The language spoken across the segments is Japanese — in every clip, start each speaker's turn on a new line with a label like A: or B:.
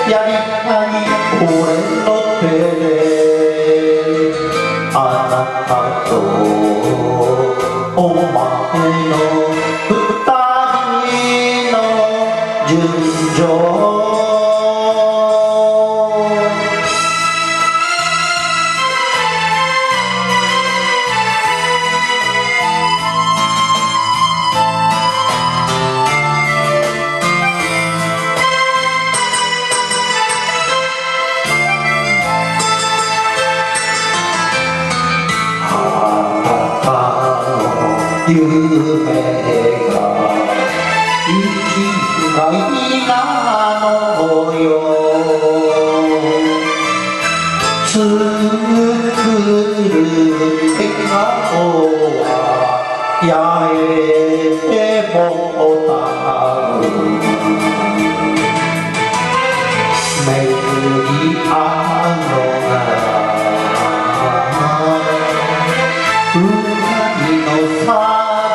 A: やりたい俺の手であなたとお前の二人の純情夢が生きがいなのよ作る笑顔は八重でボタン巡り合うのが二人の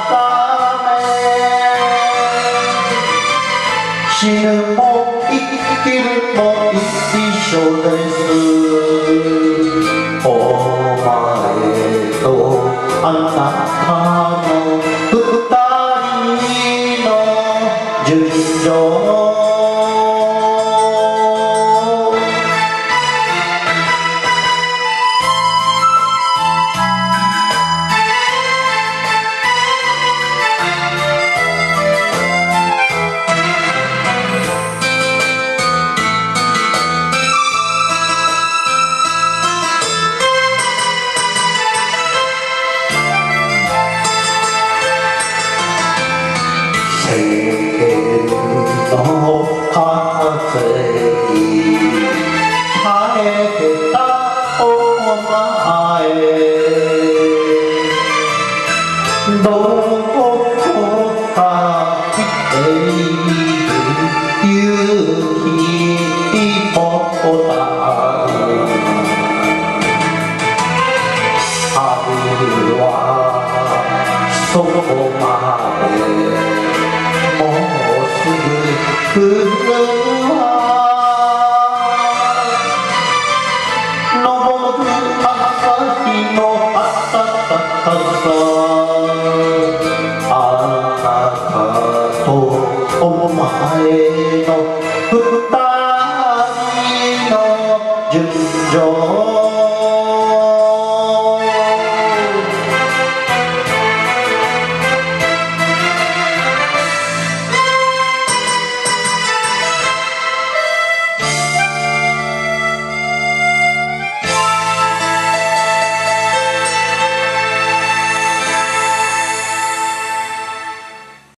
A: 死ぬも生きるも一緒ですお前とあなたの二人の純情世間の風に耐えてたお前どこか来ている雪ボタン春はそこまでもうすぐ来るわ昇る朝日の暖かさあなたとお前の二人の純情